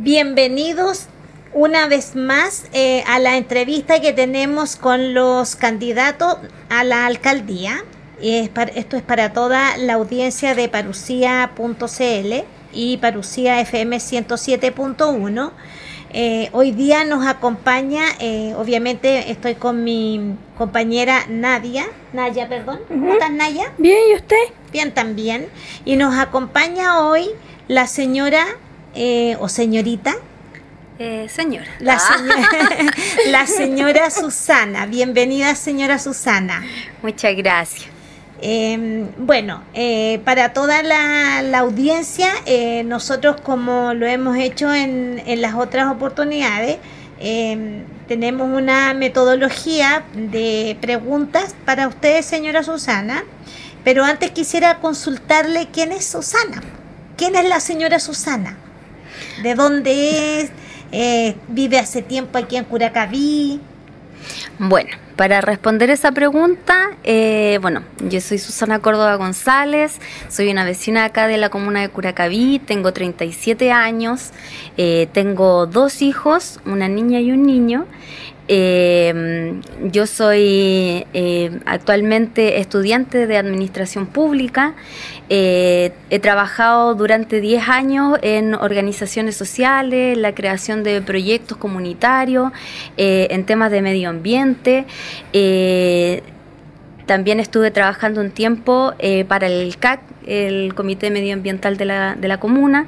Bienvenidos una vez más a la entrevista que tenemos con los candidatos a la alcaldía. Esto es para toda la audiencia de Parusia.cl y Parusia FM 107.1. Hoy día nos acompaña, obviamente estoy con mi compañera Naya, perdón. ¿Cómo estás, Naya? Bien, ¿y usted? Bien, también. Y nos acompaña hoy la señora o señorita. Señora. La señora Susana. Bienvenida, señora Susana. Muchas gracias. Para toda la audiencia, nosotros, como lo hemos hecho en las otras oportunidades, tenemos una metodología de preguntas para usted, señora Susana, pero antes quisiera consultarle quién es Susana. ¿Quién es la señora Susana? ¿De dónde es? ¿Vive hace tiempo aquí en Curacaví? Bueno, para responder esa pregunta, yo soy Susana Córdoba González, soy una vecina acá de la comuna de Curacaví, tengo 37 años, tengo 2 hijos, una niña y un niño. Yo soy actualmente estudiante de Administración Pública. He trabajado durante 10 años en organizaciones sociales, la creación de proyectos comunitarios, en temas de medio ambiente. También estuve trabajando un tiempo para el CAC, el Comité Medioambiental de la comuna.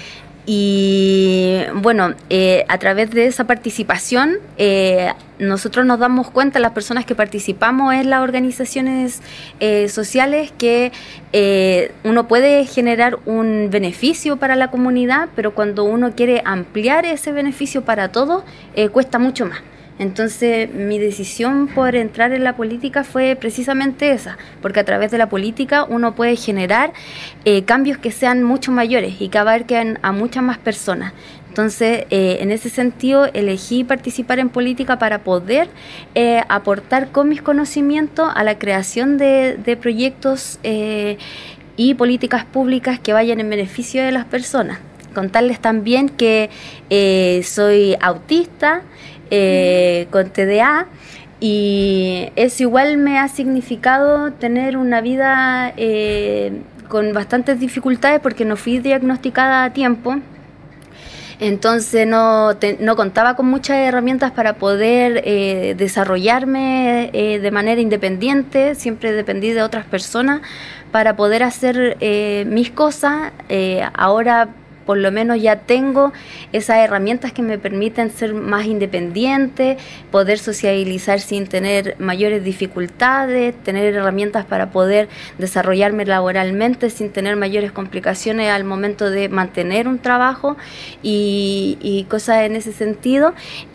Y bueno, a través de esa participación, nosotros nos damos cuenta, las personas que participamos en las organizaciones sociales, que uno puede generar un beneficio para la comunidad, pero cuando uno quiere ampliar ese beneficio para todos, cuesta mucho más. Entonces mi decisión por entrar en la política fue precisamente esa, porque a través de la política uno puede generar cambios que sean mucho mayores y que abarquen a muchas más personas. Entonces, en ese sentido, elegí participar en política para poder aportar con mis conocimientos a la creación de proyectos y políticas públicas que vayan en beneficio de las personas. Contarles también que soy autista, con TDA, y eso igual me ha significado tener una vida con bastantes dificultades porque no fui diagnosticada a tiempo. Entonces no contaba con muchas herramientas para poder desarrollarme de manera independiente. Siempre dependí de otras personas para poder hacer mis cosas. Ahora por lo menos ya tengo esas herramientas que me permiten ser más independiente, poder sociabilizar sin tener mayores dificultades, tener herramientas para poder desarrollarme laboralmente sin tener mayores complicaciones al momento de mantener un trabajo y cosas en ese sentido.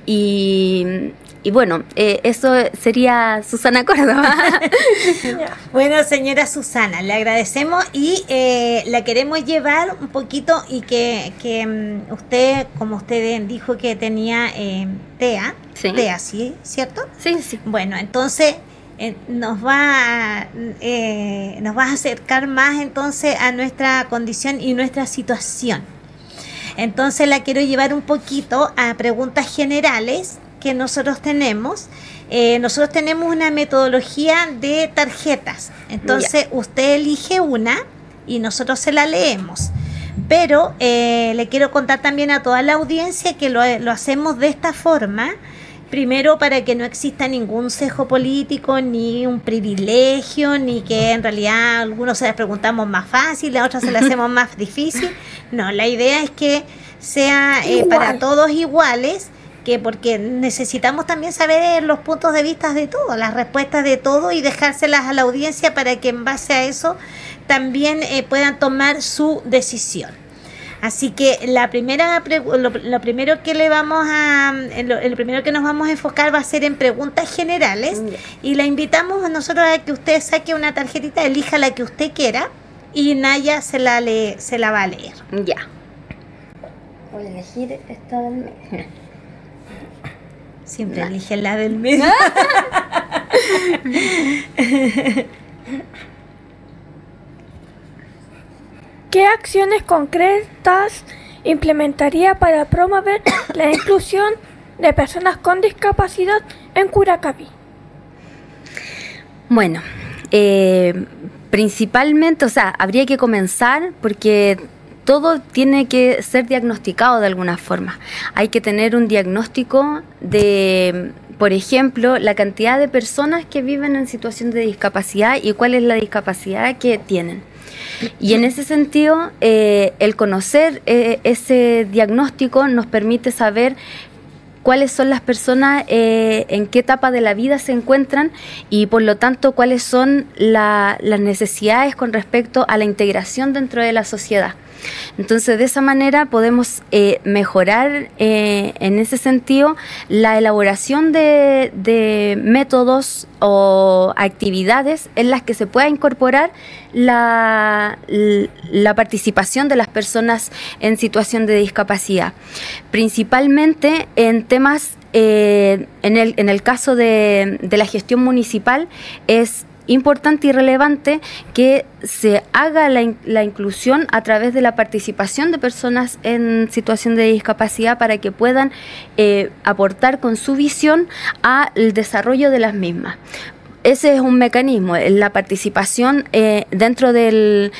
Y bueno, eso sería Susana Córdoba. Bueno, señora Susana, le agradecemos y la queremos llevar un poquito, y que usted, como usted dijo que tenía TEA, sí. TEA, ¿sí? ¿Cierto? Sí, sí. Bueno, entonces nos va a acercar más entonces a nuestra condición y nuestra situación. Entonces la quiero llevar un poquito a preguntas generales que nosotros tenemos. Nosotros tenemos una metodología de tarjetas. Entonces usted elige una y nosotros se la leemos. Pero le quiero contar también a toda la audiencia que lo hacemos de esta forma. Primero, para que no exista ningún sesgo político, ni un privilegio, ni que en realidad a algunos se les preguntamos más fácil, a otros se les hacemos más difícil. No, la idea es que sea para todos iguales, porque necesitamos también saber los puntos de vista de todos, las respuestas de todos, y dejárselas a la audiencia para que en base a eso también puedan tomar su decisión. Así que lo primero que nos vamos a enfocar va a ser en preguntas generales, y la invitamos a nosotros a que usted saque una tarjetita, elija la que usted quiera, y Naya se la va a leer. Ya. Voy a elegir esta del medio. Siempre elige la del medio. ¿Qué acciones concretas implementaría para promover la inclusión de personas con discapacidad en Curacaví? Bueno, principalmente, o sea, habría que comenzar porque todo tiene que ser diagnosticado de alguna forma. Hay que tener un diagnóstico de, por ejemplo, la cantidad de personas que viven en situación de discapacidad y cuál es la discapacidad que tienen. Y en ese sentido, el conocer ese diagnóstico nos permite saber cuáles son las personas, en qué etapa de la vida se encuentran y por lo tanto cuáles son las necesidades con respecto a la integración dentro de la sociedad. Entonces, de esa manera podemos mejorar en ese sentido la elaboración de métodos o actividades en las que se pueda incorporar la participación de las personas en situación de discapacidad, principalmente en temas, en el caso de la gestión municipal, es importante y relevante que se haga la inclusión a través de la participación de personas en situación de discapacidad para que puedan aportar con su visión al desarrollo de las mismas. Ese es un mecanismo, la participación dentro de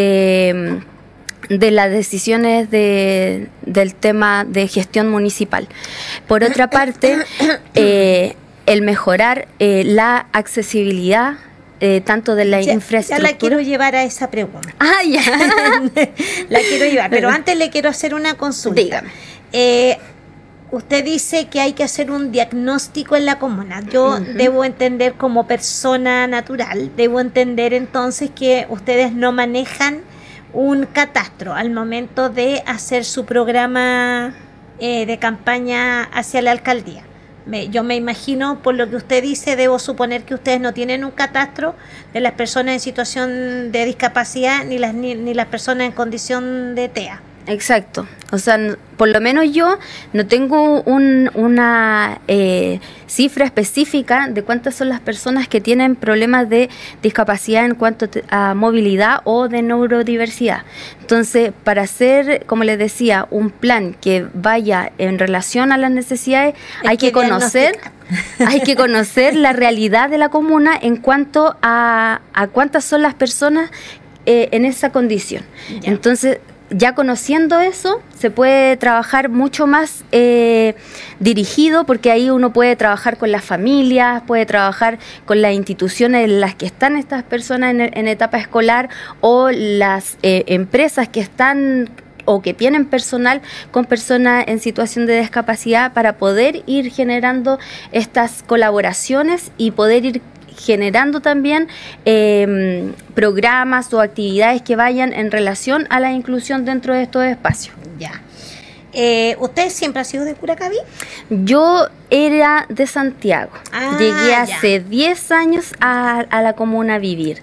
las decisiones del tema de gestión municipal. Por otra parte, el mejorar la accesibilidad tanto de la infraestructura. Ya la quiero llevar a esa pregunta. Ah, ya. La quiero llevar, pero antes le quiero hacer una consulta. Dígame. Usted dice que hay que hacer un diagnóstico en la comuna. Yo debo entender como persona natural, debo entender entonces que ustedes no manejan un catastro al momento de hacer su programa de campaña hacia la alcaldía. Yo me imagino, por lo que usted dice, debo suponer que ustedes no tienen un catastro de las personas en situación de discapacidad ni las personas en condición de TEA. Exacto. O sea, por lo menos yo no tengo una cifra específica de cuántas son las personas que tienen problemas de discapacidad en cuanto a movilidad o de neurodiversidad. Entonces, para hacer, como les decía, un plan que vaya en relación a las necesidades, hay que conocer la realidad de la comuna en cuanto a cuántas son las personas en esa condición. Ya. Entonces, ya conociendo eso, se puede trabajar mucho más dirigido, porque ahí uno puede trabajar con las familias, puede trabajar con las instituciones en las que están estas personas en etapa escolar o las empresas que están o que tienen personal con personas en situación de discapacidad para poder ir generando estas colaboraciones y poder ir generando también programas o actividades que vayan en relación a la inclusión dentro de estos espacios. Ya. ¿Usted siempre ha sido de Curacaví? Yo era de Santiago. Llegué hace 10 años a la comuna a vivir.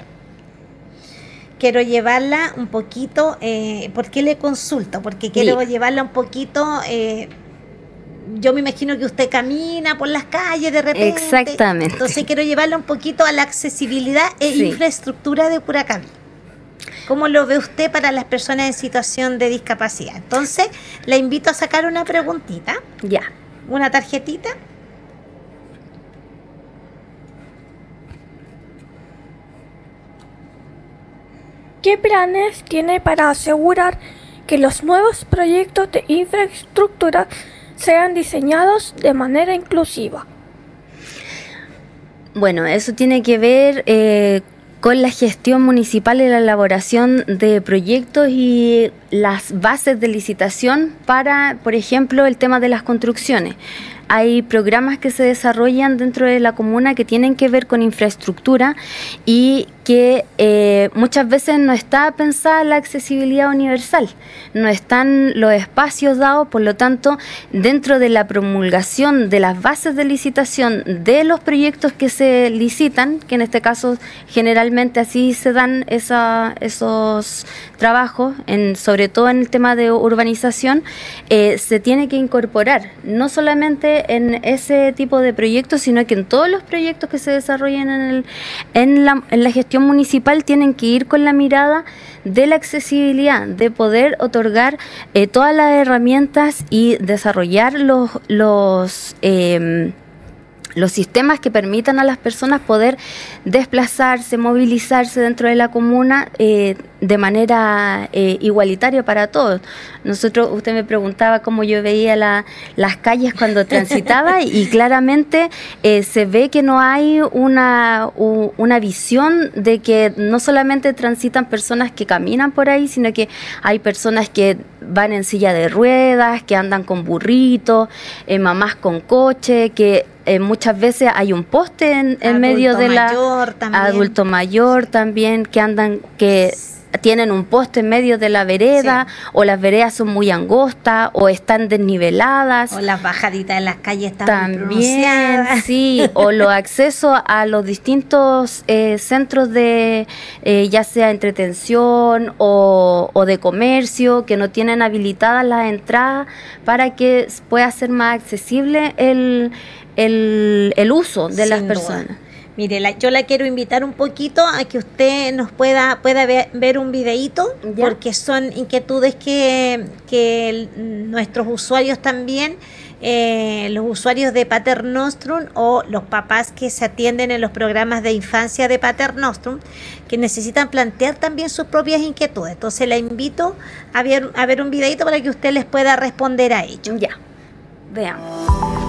Quiero llevarla un poquito, ¿por qué le consulto? Porque quiero llevarla un poquito... yo me imagino que usted camina por las calles de repente. Exactamente. Entonces quiero llevarla un poquito a la accesibilidad e infraestructura de Curacaví. ¿Cómo lo ve usted para las personas en situación de discapacidad? Entonces, le invito a sacar una preguntita. Ya. Una tarjetita. ¿Qué planes tiene para asegurar que los nuevos proyectos de infraestructura sean diseñados de manera inclusiva? Bueno, eso tiene que ver con la gestión municipal y la elaboración de proyectos y las bases de licitación para, por ejemplo, el tema de las construcciones. Hay programas que se desarrollan dentro de la comuna que tienen que ver con infraestructura y que muchas veces no está pensada la accesibilidad universal, no están los espacios dados, por lo tanto, dentro de la promulgación de las bases de licitación de los proyectos que se licitan, que en este caso generalmente así se dan esos trabajos, sobre todo en el tema de urbanización, se tiene que incorporar, no solamente en ese tipo de proyectos, sino que en todos los proyectos que se desarrollan en la gestión gestión municipal tienen que ir con la mirada de la accesibilidad, de poder otorgar todas las herramientas y desarrollar los sistemas que permitan a las personas poder desplazarse, movilizarse dentro de la comuna de manera igualitaria para todos. Usted me preguntaba cómo yo veía las calles cuando transitaba y claramente se ve que no hay una visión de que no solamente transitan personas que caminan por ahí, sino que hay personas que van en silla de ruedas, que andan con burritos, mamás con coche, que muchas veces hay un poste en medio de adulto mayor también, que tienen un poste en medio de la vereda, sí, o las veredas son muy angostas o están desniveladas, o las bajaditas de las calles están también, sí, o los accesos a los distintos centros de ya sea entretención o de comercio, que no tienen habilitadas las entradas para que pueda ser más accesible el uso de las personas. Mire, yo la quiero invitar un poquito a que usted nos pueda ver un videíto, ¿ya? Porque son inquietudes que nuestros usuarios también, los usuarios de Pater Nostrum o los papás que se atienden en los programas de infancia de Pater Nostrum, que necesitan plantear también sus propias inquietudes. Entonces la invito a ver un videíto para que usted les pueda responder a ello. Ya, veamos.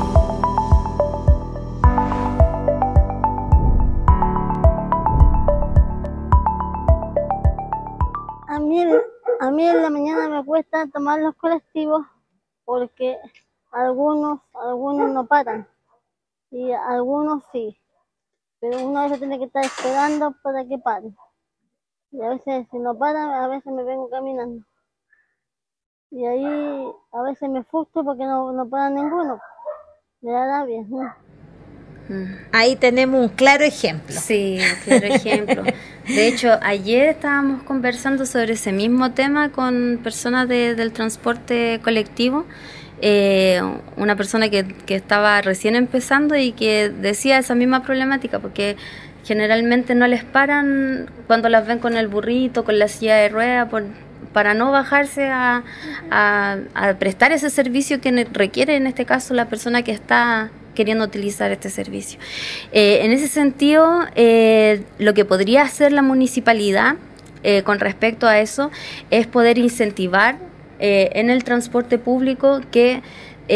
A mí en la mañana me cuesta tomar los colectivos porque algunos no paran y algunos sí, pero uno a veces tiene que estar esperando para que paren. Y a veces si no paran, a veces me vengo caminando. Y ahí a veces me frustro porque no paran ninguno. Me da rabia, ¿no? Ahí tenemos un claro ejemplo. Sí, un claro ejemplo. De hecho, ayer estábamos conversando sobre ese mismo tema con personas del transporte colectivo. Una persona que estaba recién empezando y que decía esa misma problemática, porque generalmente no les paran cuando las ven con el burrito, con la silla de ruedas, para no bajarse a prestar ese servicio que requiere en este caso la persona que está queriendo utilizar este servicio. En ese sentido, lo que podría hacer la municipalidad con respecto a eso es poder incentivar en el transporte público que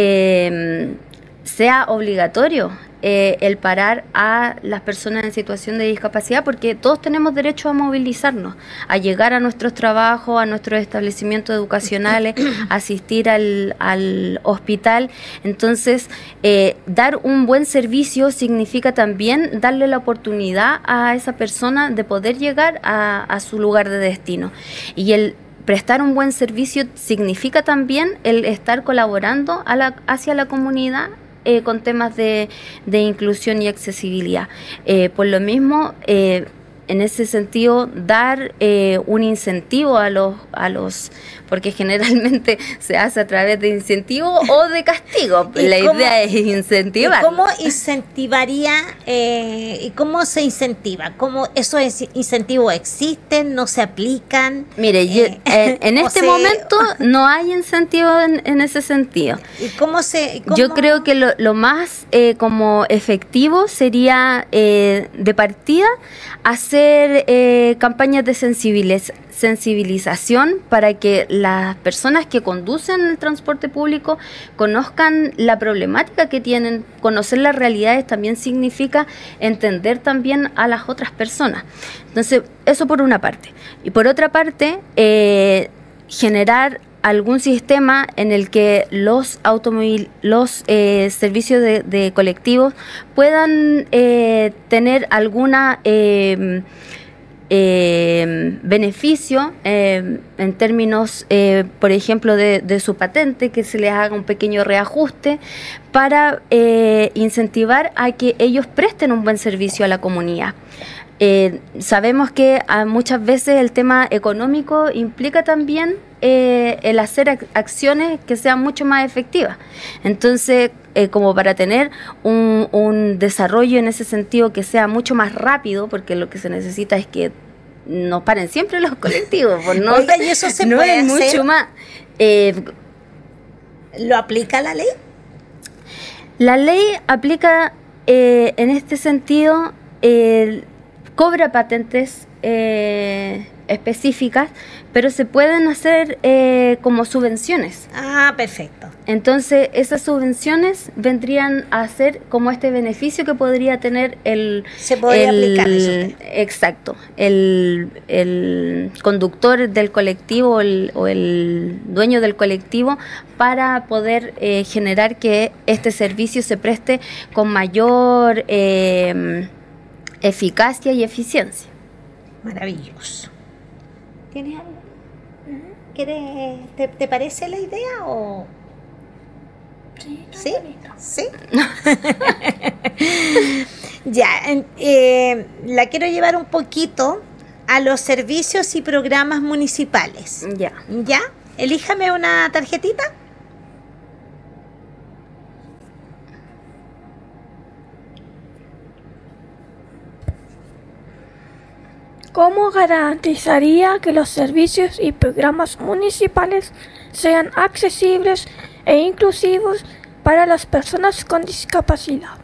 sea obligatorio el parar a las personas en situación de discapacidad, porque todos tenemos derecho a movilizarnos, a llegar a nuestros trabajos, a nuestros establecimientos educacionales, asistir al hospital. Entonces, dar un buen servicio significa también darle la oportunidad a esa persona de poder llegar a su lugar de destino. Y el prestar un buen servicio significa también el estar colaborando hacia la comunidad con temas de inclusión y accesibilidad. Por lo mismo, en ese sentido, dar un incentivo a los porque generalmente se hace a través de incentivo o de castigo. La idea es incentivar. ¿Cómo incentivaría y cómo se incentiva? ¿Cómo esos incentivos existen, no se aplican? Mire, en este momento no hay incentivo en ese sentido. ¿Y cómo Yo creo que lo más como efectivo sería de partida hacer campañas de sensibilización para que las personas que conducen el transporte público conozcan la problemática que tienen. Conocer las realidades también significa entender también a las otras personas. Entonces, eso por una parte. Y por otra parte, generar algún sistema en el que los servicios de colectivos puedan tener alguna beneficio en términos, por ejemplo, de su patente, que se les haga un pequeño reajuste para incentivar a que ellos presten un buen servicio a la comunidad. Sabemos que muchas veces el tema económico implica también el hacer acciones que sean mucho más efectivas. Entonces, como para tener un desarrollo en ese sentido que sea mucho más rápido, porque lo que se necesita es que no paren siempre los colectivos, pues no, Oiga, ¿y eso se no puede es hacer? mucho más. ¿Lo aplica la ley? La ley aplica en este sentido, cobra patentes específicas, pero se pueden hacer como subvenciones. Ah, perfecto. Entonces, esas subvenciones vendrían a ser como este beneficio que podría tener Se podría aplicar eso. exacto, el conductor del colectivo o el dueño del colectivo, para poder generar que este servicio se preste con mayor eficacia y eficiencia. Maravilloso. ¿Tienes algo? ¿Te parece la idea o...? Sí, ¿Sí? Ya, la quiero llevar un poquito a los servicios y programas municipales. Ya. ¿Ya? Elíjame una tarjetita. ¿Cómo garantizaría que los servicios y programas municipales sean accesibles e inclusivos para las personas con discapacidad?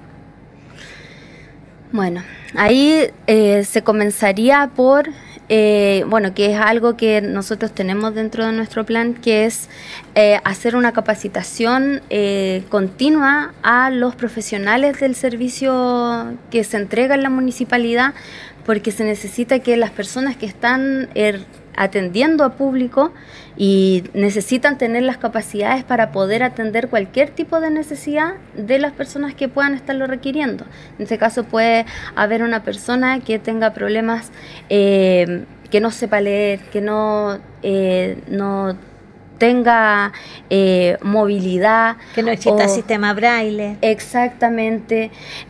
Bueno, ahí se comenzaría por, bueno, que es algo que nosotros tenemos dentro de nuestro plan, que es hacer una capacitación continua a los profesionales del servicio que se entrega en la municipalidad, porque se necesita que las personas que están atendiendo a público y necesitan tener las capacidades para poder atender cualquier tipo de necesidad de las personas que puedan estarlo requiriendo. En este caso puede haber una persona que tenga problemas, que no sepa leer, que no tenga movilidad. Que no exista sistema braille. Exactamente.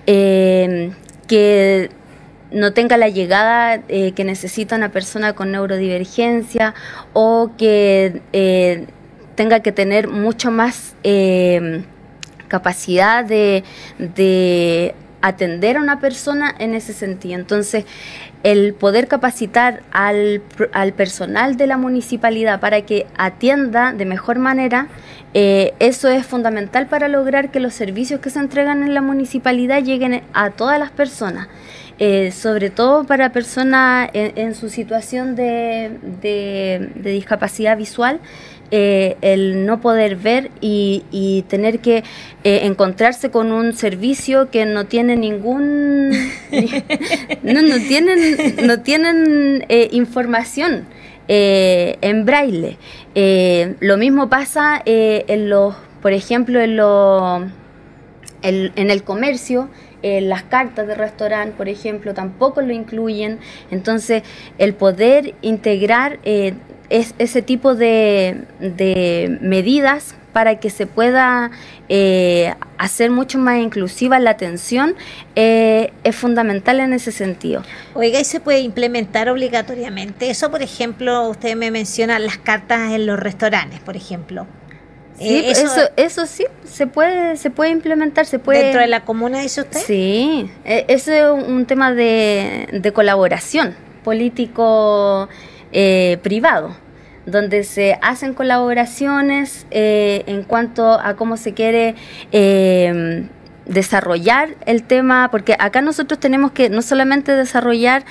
Que no tenga la llegada que necesita una persona con neurodivergencia, o que tenga que tener mucho más capacidad de atender a una persona en ese sentido. Entonces, el poder capacitar al personal de la municipalidad para que atienda de mejor manera, eso es fundamental para lograr que los servicios que se entregan en la municipalidad lleguen a todas las personas. Sobre todo para personas en su situación de discapacidad visual, el no poder ver y tener que encontrarse con un servicio que no tiene ningún no tienen información en braille. Lo mismo pasa por ejemplo en el comercio. Las cartas de restaurante, por ejemplo, tampoco lo incluyen. Entonces, el poder integrar ese tipo de medidas para que se pueda hacer mucho más inclusiva la atención es fundamental en ese sentido. Oiga, ¿y se puede implementar obligatoriamente? Eso, por ejemplo, usted me menciona las cartas en los restaurantes, por ejemplo. Sí, eso sí, se puede implementar, se puede. ¿Dentro de la comuna, dice usted? Sí, eso es un tema de colaboración político-privado, donde se hacen colaboraciones en cuanto a cómo se quiere desarrollar el tema, porque acá nosotros tenemos que no solamente desarrollar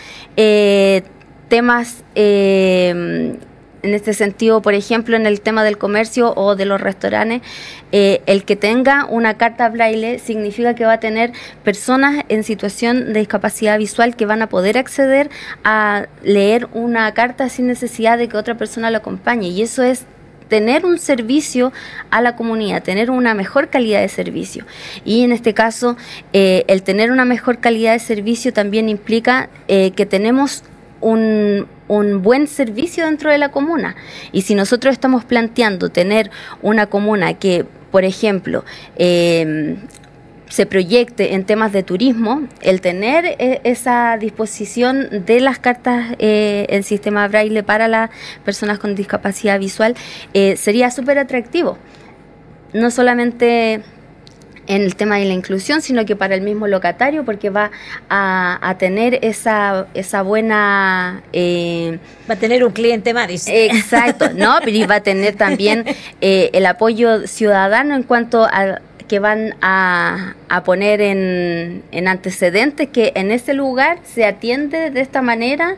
temas en este sentido, por ejemplo, en el tema del comercio o de los restaurantes, el que tenga una carta braille significa que va a tener personas en situación de discapacidad visual que van a poder acceder a leer una carta sin necesidad de que otra persona lo acompañe, y eso es tener un servicio a la comunidad, tener una mejor calidad de servicio. Y en este caso, el tener una mejor calidad de servicio también implica que tenemos un buen servicio dentro de la comuna. Y si nosotros estamos planteando tener una comuna que, por ejemplo, se proyecte en temas de turismo, el tener esa disposición de las cartas en sistema braille para las personas con discapacidad visual sería súper atractivo, no solamente en el tema de la inclusión, sino que para el mismo locatario, porque va a tener esa buena... va a tener un cliente más, dice. Exacto, ¿no? Pero y va a tener también el apoyo ciudadano en cuanto a que van a poner en antecedentes que en ese lugar se atiende de esta manera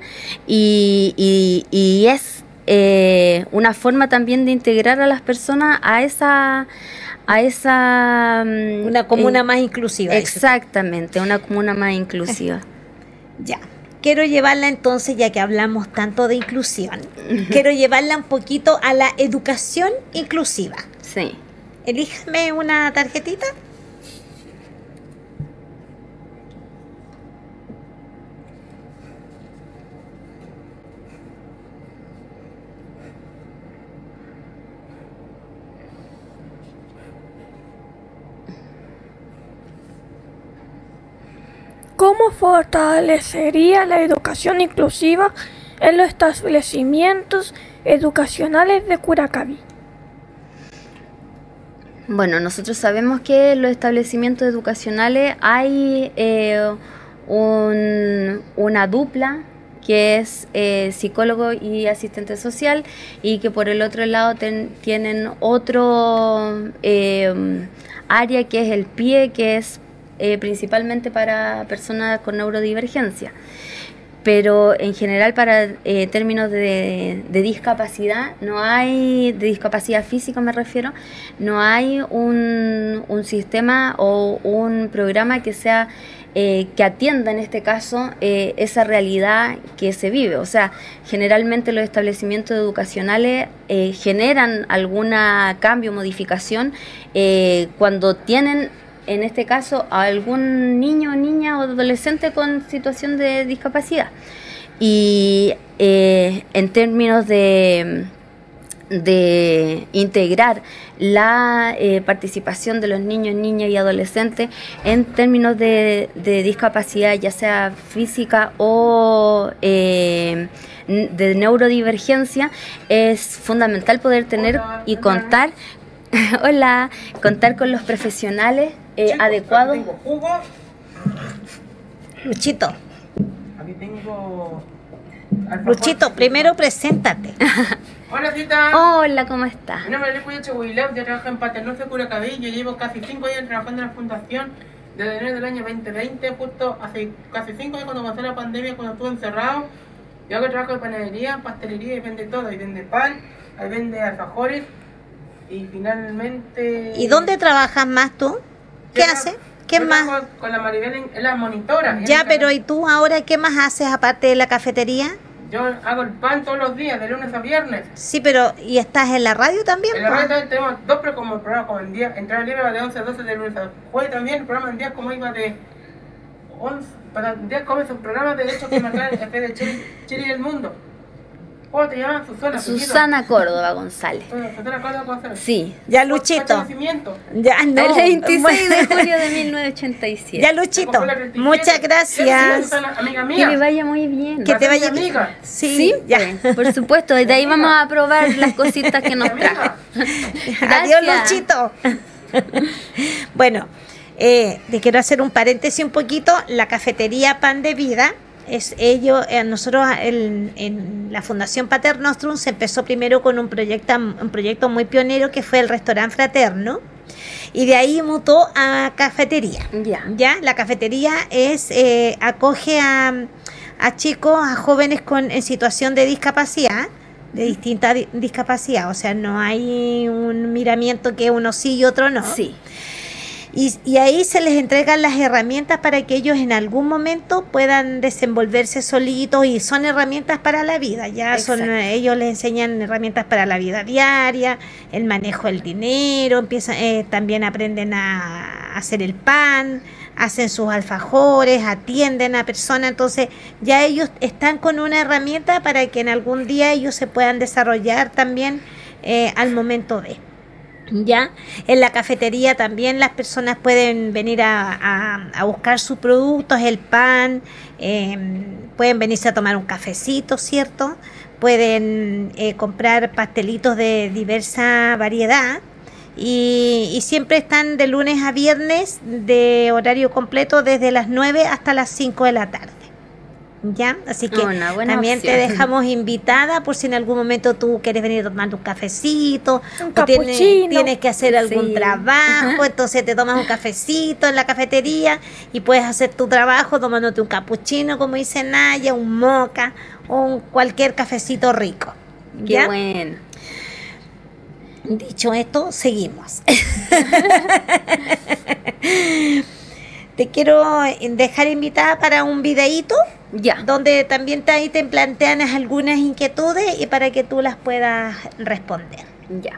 y es una forma también de integrar a las personas a esa una comuna más inclusiva. Exactamente, una comuna más inclusiva. Ya. Quiero llevarla entonces, ya que hablamos tanto de inclusión, quiero llevarla un poquito a la educación inclusiva. Sí. Elíjame una tarjetita. ¿Cómo fortalecería la educación inclusiva en los establecimientos educacionales de Curacaví? Bueno, nosotros sabemos que en los establecimientos educacionales hay una dupla que es psicólogo y asistente social, y que por el otro lado tienen otro área que es el PIE, que es principalmente para personas con neurodivergencia. Pero en general para términos de discapacidad, no hay, de discapacidad física me refiero, no hay un sistema o un programa que sea que atienda en este caso esa realidad que se vive. O sea, generalmente los establecimientos educacionales generan alguna cambio, modificación cuando tienen en este caso a algún niño, niña o adolescente con situación de discapacidad. Y en términos de integrar la participación de los niños, niñas y adolescentes en términos de discapacidad, ya sea física o de neurodivergencia, es fundamental poder tener y contar contar con los profesionales adecuados. Tengo jugo. Luchito, Aquí tengo... Luchito, primero preséntate. Hola, Cita. Hola, ¿cómo estás? Mi nombre es Luis Chehuilab, yo trabajo en Paternoster Curacaví. Yo llevo casi 5 años trabajando en la fundación desde enero del año 2020, justo hace casi 5 años cuando pasó la pandemia, cuando estuve encerrado. Yo hago trabajo de panadería, pastelería y vende todo. Y vende pan, ahí vende alfajores. Y finalmente... ¿Y dónde trabajas más tú? ¿Qué haces? ¿Qué yo más? trabajo con la Maribel en la monitora. Ya, pero ¿y tú ahora qué más haces aparte de la cafetería? Yo hago el pan todos los días, de lunes a viernes. Sí, pero ¿y estás en la radio también? En la po? radio también tenemos dos programas como en día. Entrada libre va de 11 a 12 de lunes a jueves también. El programa en día como iba de 11... Para el día comienza un programa de hecho que marca el café de Chile y el mundo. ¿Cómo te llaman? Susana Córdoba González. Susana Córdoba González. Sí. Ya, Luchito. Nacimiento. Ya, no. El 26 Bueno. de julio de 1987. Ya, Luchito. Muchas gracias. Susana, amiga Que mía. le vaya muy bien. Que te vaya mi bien. amiga. Sí, ya. pues, por supuesto. De ahí vamos a probar las cositas que nos traje. Adiós, Gracias. Luchito. Bueno, te quiero hacer un paréntesis un poquito. La cafetería Pan de Vida, nosotros en la Fundación Pater Nostrum se empezó primero con un proyecto muy pionero que fue el restaurante fraterno, y de ahí mutó a cafetería. Ya, la cafetería acoge a chicos, a jóvenes en situación de discapacidad, de distinta discapacidad, o sea, no hay un miramiento que uno sí y otro no. Sí. Y ahí se les entregan las herramientas para que ellos en algún momento puedan desenvolverse solitos, y son herramientas para la vida. Ellos les enseñan herramientas para la vida diaria, el manejo del dinero, también aprenden a hacer el pan, hacen sus alfajores, atienden a personas. Entonces ya ellos están con una herramienta para que en algún día ellos se puedan desarrollar también al momento de. ¿Ya? En la cafetería también las personas pueden venir a buscar sus productos, el pan, pueden venirse a tomar un cafecito, ¿cierto? Pueden comprar pastelitos de diversa variedad y siempre están de lunes a viernes de horario completo desde las 9 hasta las 5 de la tarde. ¿Ya? Así que Una buena también opción. te dejamos invitada por si en algún momento tú quieres venir a tomar un cafecito Un o tienes, capuchino. tienes que hacer algún Sí. trabajo, entonces te tomas un cafecito en la cafetería y puedes hacer tu trabajo tomándote un capuchino, como dice Naya, un moca o cualquier cafecito rico. Qué ¿Ya? bueno. Dicho esto, seguimos. Te quiero dejar invitada para un videíto Ya. donde también ahí te plantean algunas inquietudes y para que tú las puedas responder. Ya.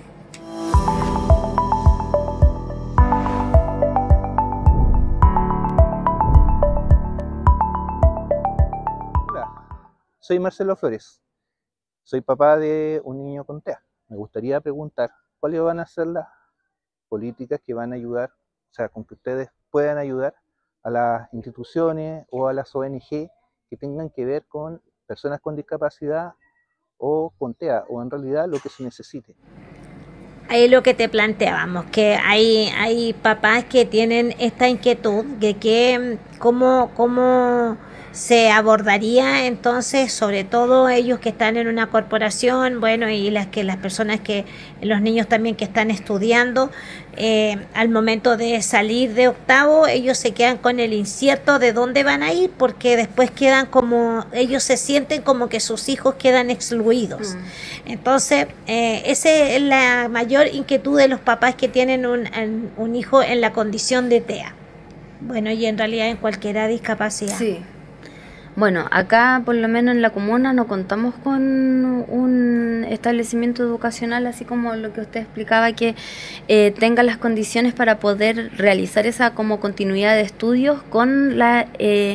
Hola, soy Marcelo Flores. Soy papá de un niño con TEA. Me gustaría preguntar cuáles van a ser las políticas que van a ayudar, o sea, con que ustedes puedan ayudar a las instituciones o a las ONG que tengan que ver con personas con discapacidad o con TEA, o en realidad lo que se necesite. Ahí lo que te planteábamos, que hay papás que tienen esta inquietud de que cómo se abordaría entonces, sobre todo ellos que están en una corporación, bueno, y las personas los niños también que están estudiando, al momento de salir de octavo, ellos se quedan con el incierto de dónde van a ir, porque después ellos se sienten como que sus hijos quedan excluidos. Entonces, esa es la mayor inquietud de los papás que tienen un hijo en la condición de TEA. Bueno, y en realidad en cualquier discapacidad. Sí. Bueno, acá por lo menos en la comuna no contamos con un establecimiento educacional así como lo que usted explicaba, que tenga las condiciones para poder realizar esa como continuidad de estudios con la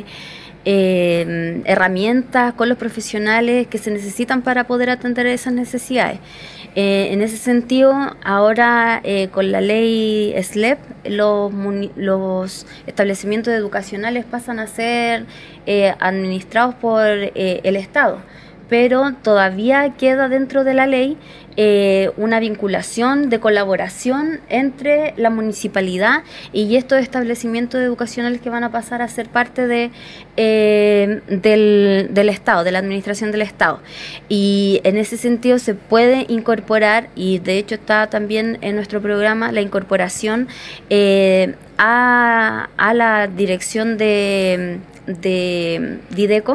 herramientas, con los profesionales que se necesitan para poder atender esas necesidades. En ese sentido, ahora con la ley SLEP, los establecimientos educacionales pasan a ser administrados por el Estado, pero todavía queda dentro de la ley una vinculación de colaboración entre la municipalidad y estos establecimientos educacionales que van a pasar a ser parte del Estado, de la administración del Estado. Y en ese sentido se puede incorporar, y de hecho está también en nuestro programa, la incorporación a la dirección de Dideco,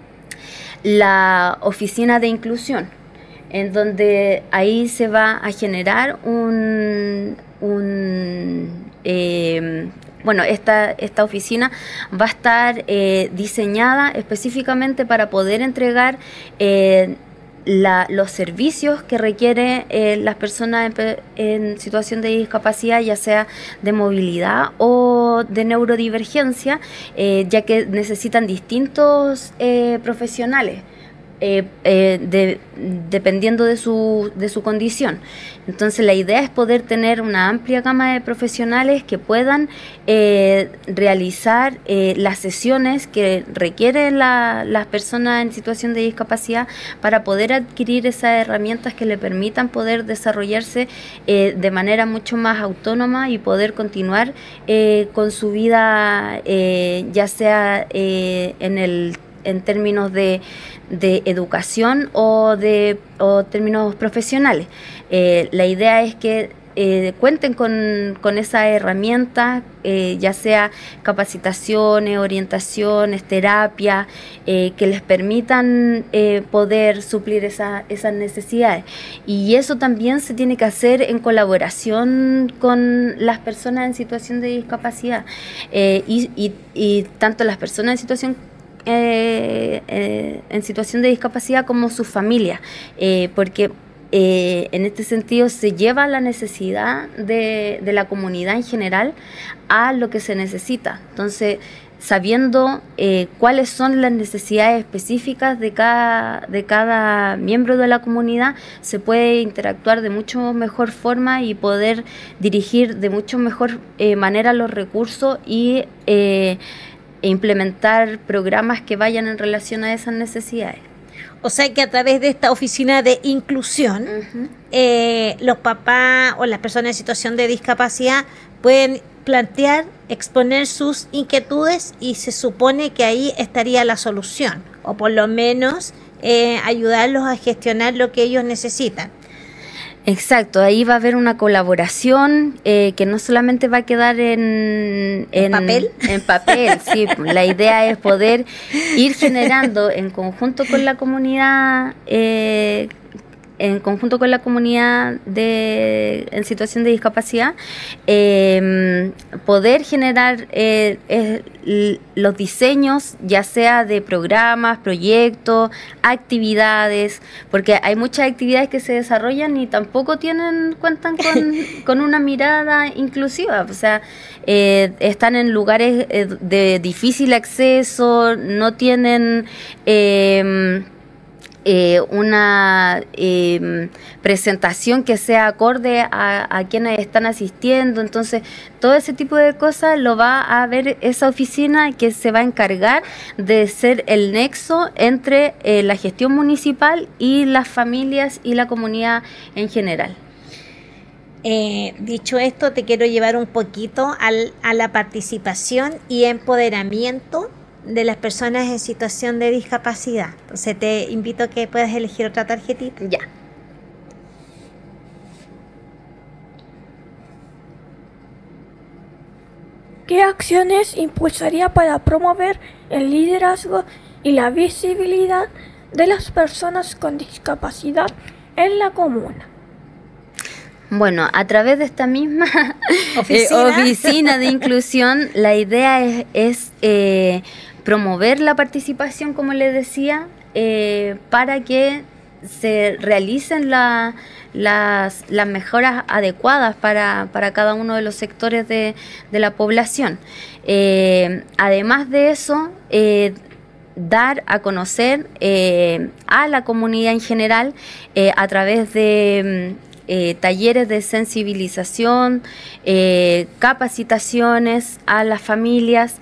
la oficina de inclusión, en donde ahí se va a generar esta oficina va a estar diseñada específicamente para poder entregar los servicios que requiere las personas en situación de discapacidad, ya sea de movilidad o de neurodivergencia, ya que necesitan distintos profesionales. Dependiendo de su condición. Entonces la idea es poder tener una amplia gama de profesionales que puedan realizar las sesiones que requieren las personas en situación de discapacidad para poder adquirir esas herramientas que le permitan poder desarrollarse de manera mucho más autónoma y poder continuar con su vida, ya sea en términos de educación o términos profesionales. La idea es que cuenten con esa herramienta, ya sea capacitaciones, orientaciones, terapia, que les permitan poder suplir esas necesidades. Y eso también se tiene que hacer en colaboración con las personas en situación de discapacidad, y tanto las personas en situación de discapacidad como sus familias, porque en este sentido se lleva la necesidad de la comunidad en general a lo que se necesita. Entonces sabiendo cuáles son las necesidades específicas de cada miembro de la comunidad, se puede interactuar de mucho mejor forma y poder dirigir de mucho mejor manera los recursos y e implementar programas que vayan en relación a esas necesidades. O sea que a través de esta oficina de inclusión, los papás o las personas en situación de discapacidad pueden plantear, exponer sus inquietudes y se supone que ahí estaría la solución, o por lo menos ayudarlos a gestionar lo que ellos necesitan. Exacto, ahí va a haber una colaboración que no solamente va a quedar en papel. En papel, sí. La idea es poder ir generando en conjunto con la comunidad, en situación de discapacidad, poder generar los diseños, ya sea de programas, proyectos, actividades, porque hay muchas actividades que se desarrollan y tampoco cuentan con una mirada inclusiva, o sea, están en lugares de difícil acceso, no tienen una presentación que sea acorde a quienes están asistiendo. Entonces todo ese tipo de cosas lo va a ver esa oficina, que se va a encargar de ser el nexo entre la gestión municipal y las familias y la comunidad en general. Dicho esto, te quiero llevar un poquito a la participación y empoderamiento de las personas en situación de discapacidad. Entonces te invito a que puedas elegir otra tarjetita. Ya. ¿Qué acciones impulsaría para promover el liderazgo y la visibilidad de las personas con discapacidad en la comuna? Bueno, a través de esta misma oficina de inclusión, la idea es promover la participación, como les decía, para que se realicen las mejoras adecuadas para cada uno de los sectores de la población. Además de eso, dar a conocer a la comunidad en general a través de talleres de sensibilización, capacitaciones a las familias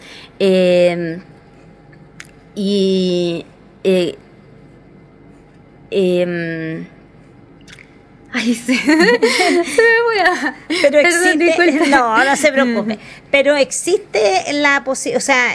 ay, se me voy a... Pero existe, no se preocupe. Pero existe la posibilidad, o sea,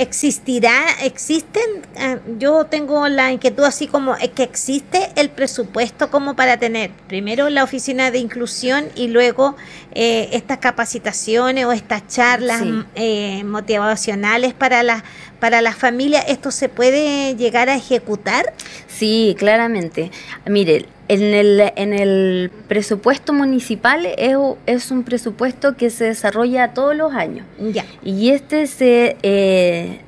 existen, yo tengo la inquietud así como que existe el presupuesto como para tener primero la oficina de inclusión y luego estas capacitaciones o estas charlas motivacionales para las familias. ¿Esto se puede llegar a ejecutar? Sí, claramente. Mire, en el presupuesto municipal es un presupuesto que se desarrolla todos los años. Ya. Y este se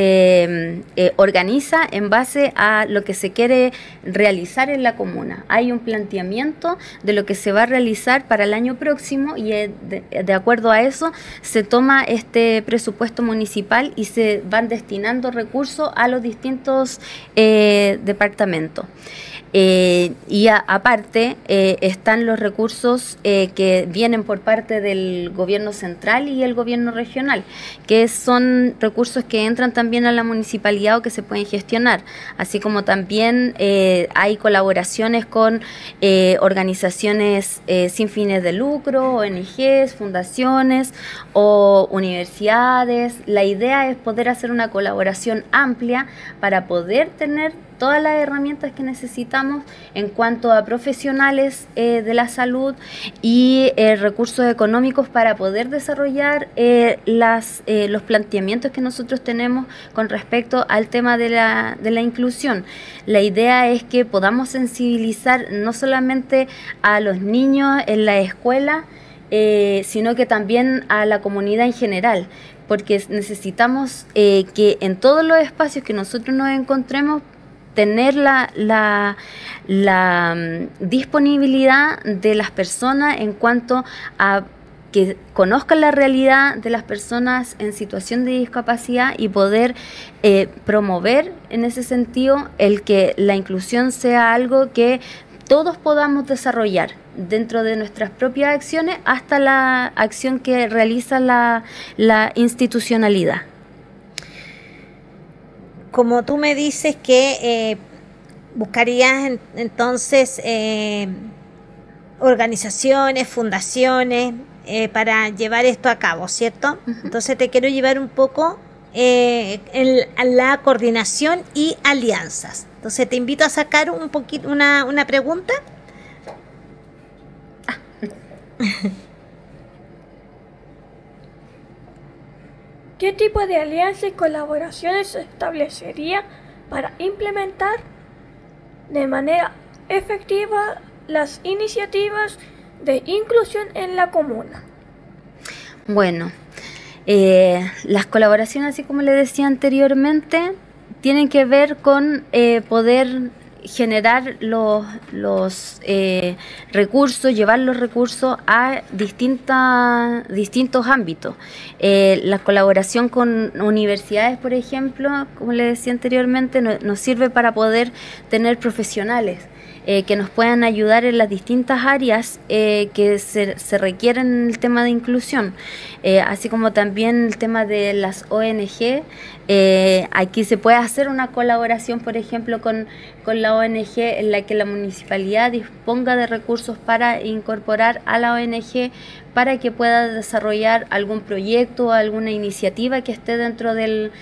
organiza en base a lo que se quiere realizar en la comuna. Hay un planteamiento de lo que se va a realizar para el año próximo y de acuerdo a eso se toma este presupuesto municipal y se van destinando recursos a los distintos departamentos. Y aparte están los recursos que vienen por parte del gobierno central y el gobierno regional, que son recursos que entran también a la municipalidad o que se pueden gestionar, así como también hay colaboraciones con organizaciones sin fines de lucro, ONGs, fundaciones o universidades. La idea es poder hacer una colaboración amplia para poder tener todas las herramientas que necesitamos en cuanto a profesionales de la salud y recursos económicos para poder desarrollar los planteamientos que nosotros tenemos con respecto al tema de la inclusión. La idea es que podamos sensibilizar no solamente a los niños en la escuela, sino que también a la comunidad en general, porque necesitamos que en todos los espacios que nosotros nos encontremos tener la disponibilidad de las personas en cuanto a que conozcan la realidad de las personas en situación de discapacidad y poder promover en ese sentido el que la inclusión sea algo que todos podamos desarrollar dentro de nuestras propias acciones hasta la acción que realiza la institucionalidad. Como tú me dices que buscarías entonces organizaciones, fundaciones para llevar esto a cabo, ¿cierto? Entonces te quiero llevar un poco a la coordinación y alianzas. Entonces te invito a sacar un poquito una pregunta. ¿Qué tipo de alianzas y colaboraciones se establecería para implementar de manera efectiva las iniciativas de inclusión en la comuna? Bueno, las colaboraciones, así como le decía anteriormente, tienen que ver con poder generar los recursos, llevar los recursos a distintos ámbitos. La colaboración con universidades, por ejemplo, como le decía anteriormente, nos sirve para poder tener profesionales que nos puedan ayudar en las distintas áreas que se requieren en el tema de inclusión, así como también el tema de las ONG. Aquí se puede hacer una colaboración, por ejemplo, con la ONG en la que la municipalidad disponga de recursos para incorporar a la ONG para que pueda desarrollar algún proyecto o alguna iniciativa que esté dentro de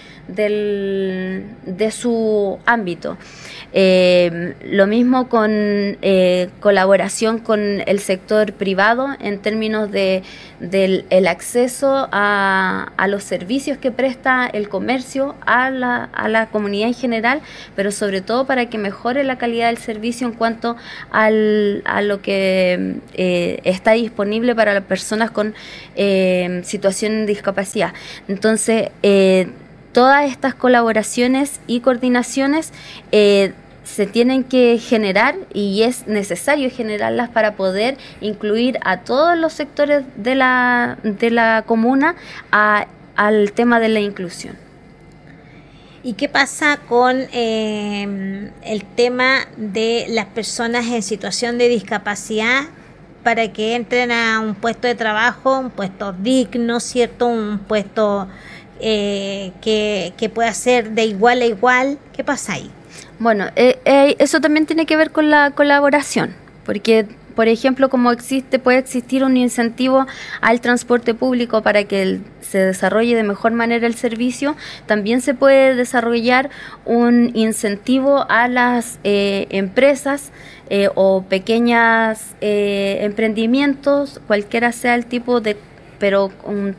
su ámbito. Lo mismo con colaboración con el sector privado en términos del acceso a los servicios que presta el comercio a la comunidad en general, pero sobre todo para que mejore la calidad del servicio en cuanto a lo que está disponible para las personas con situación de discapacidad. Entonces, todas estas colaboraciones y coordinaciones se tienen que generar y es necesario generarlas para poder incluir a todos los sectores de la comuna al tema de la inclusión. ¿Y qué pasa con el tema de las personas en situación de discapacidad para que entren a un puesto de trabajo, un puesto digno, ¿cierto? Un puesto que pueda ser de igual a igual? ¿Qué pasa ahí? Bueno, eso también tiene que ver con la colaboración, porque, por ejemplo, como puede existir un incentivo al transporte público para que se desarrolle de mejor manera el servicio, también se puede desarrollar un incentivo a las empresas o pequeños emprendimientos, cualquiera sea el tipo pero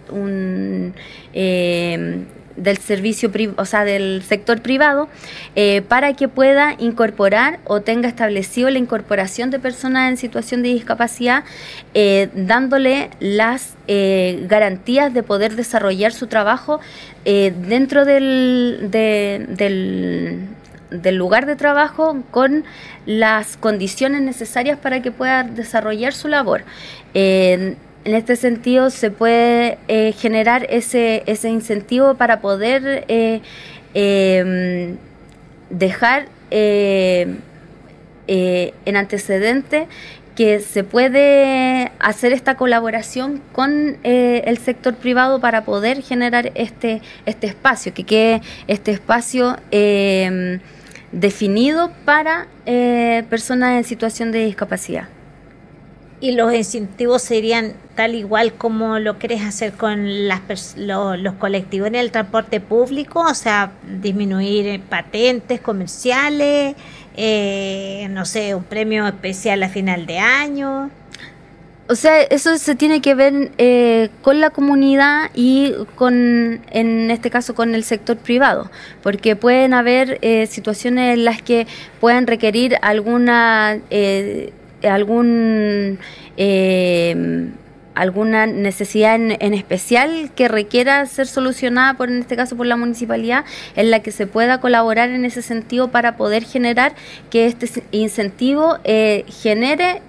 del servicio, o sea, del sector privado, para que pueda incorporar o tenga establecido la incorporación de personas en situación de discapacidad, dándole las garantías de poder desarrollar su trabajo dentro del lugar de trabajo con las condiciones necesarias para que pueda desarrollar su labor. En este sentido se puede generar ese incentivo para poder dejar en antecedente que se puede hacer esta colaboración con el sector privado para poder generar este espacio, que quede este espacio definido para personas en situación de discapacidad. ¿Y los incentivos serían tal igual como lo querés hacer con los colectivos en el transporte público? O sea, disminuir patentes comerciales, no sé, un premio especial a final de año. O sea, eso se tiene que ver con la comunidad y en este caso con el sector privado, porque pueden haber situaciones en las que puedan requerir algún alguna necesidad en especial que requiera ser solucionada en este caso por la municipalidad, en la que se pueda colaborar en ese sentido para poder generar que este incentivo genere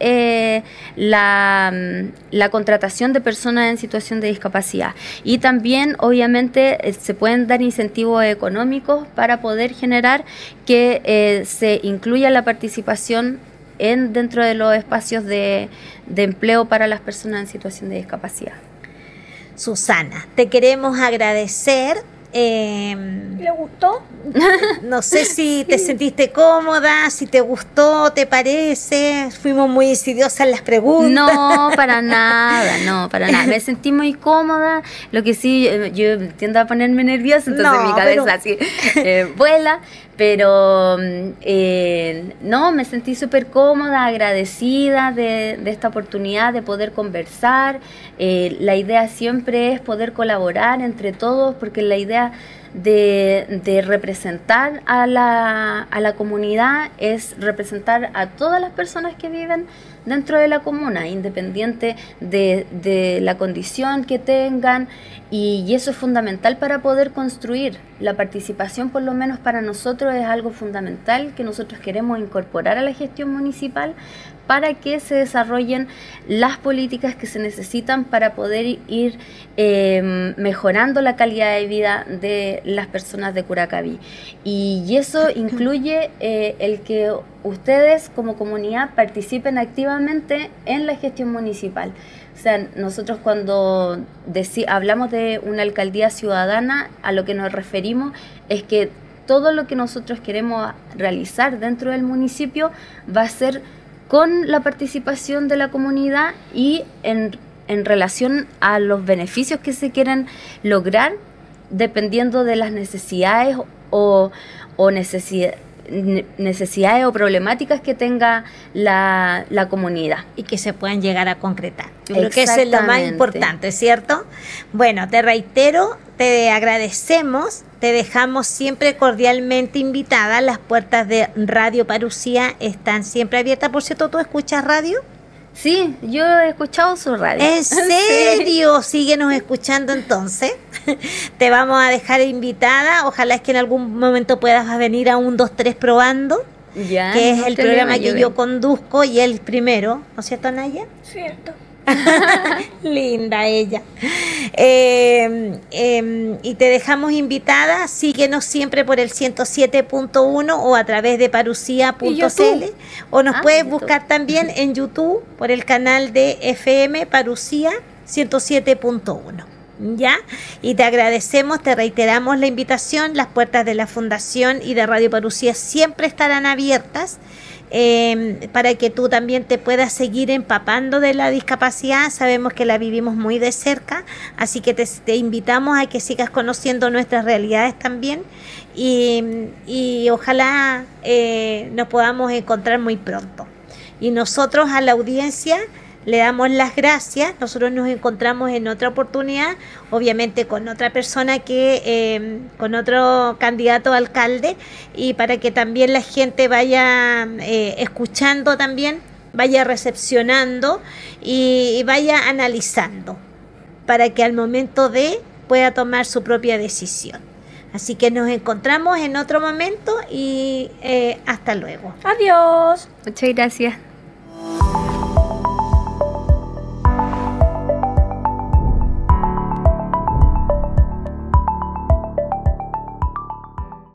la contratación de personas en situación de discapacidad. Y también obviamente se pueden dar incentivos económicos para poder generar que se incluya la participación dentro de los espacios de empleo para las personas en situación de discapacidad. Susana, te queremos agradecer. ¿Le gustó? No sé si te sentiste cómoda, si te gustó, te parece. Fuimos muy insidiosas en las preguntas. No, para nada, no, para nada. Me sentí muy cómoda. Lo que sí, yo tiendo a ponerme nerviosa, entonces mi cabeza así vuela. Pero no, me sentí súper cómoda, agradecida de esta oportunidad de poder conversar. La idea siempre es poder colaborar entre todos, porque la idea de representar a la comunidad es representar a todas las personas que viven dentro de la comuna, independiente de la condición que tengan, y eso es fundamental para poder construir. La participación, por lo menos para nosotros, es algo fundamental que nosotros queremos incorporar a la gestión municipal para que se desarrollen las políticas que se necesitan para poder ir mejorando la calidad de vida de las personas de Curacaví. Y eso incluye el que ustedes como comunidad participen activamente en la gestión municipal. O sea, nosotros cuando hablamos de una alcaldía ciudadana, a lo que nos referimos es que todo lo que nosotros queremos realizar dentro del municipio va a ser con la participación de la comunidad y en relación a los beneficios que se quieren lograr, dependiendo de las necesidades o necesidades o problemáticas que tenga la comunidad. Y que se puedan llegar a concretar. Yo creo que eso es lo más importante, ¿cierto? Bueno, te reitero, te agradecemos, te dejamos siempre cordialmente invitada. Las puertas de Radio Parucía están siempre abiertas. Por cierto, ¿tú escuchas radio? Sí, yo he escuchado su radio. ¿En serio? Sí. Síguenos escuchando entonces. Te vamos a dejar invitada. Ojalá es que en algún momento puedas venir a 1, 2, 3 probando. Ya, que es no el problema, programa que yo conduzco y el primero. ¿No es cierto, Naya? Cierto. Linda ella. Y te dejamos invitada. Síguenos siempre por el 107.1 o a través de parucía.cl, o nos puedes buscar también en YouTube por el canal de FM Parucía 107.1. ¿Ya? Y te agradecemos, te reiteramos la invitación. Las puertas de la Fundación y de Radio Parucía siempre estarán abiertas para que tú también te puedas seguir empapando de la discapacidad. Sabemos que la vivimos muy de cerca, así que te invitamos a que sigas conociendo nuestras realidades también, y ojalá nos podamos encontrar muy pronto. Y nosotros a la audiencia le damos las gracias. Nosotros nos encontramos en otra oportunidad, obviamente con otra persona con otro candidato a alcalde, y para que también la gente vaya escuchando también, vaya recepcionando y vaya analizando, para que al momento pueda tomar su propia decisión. Así que nos encontramos en otro momento y hasta luego. Adiós. Muchas gracias.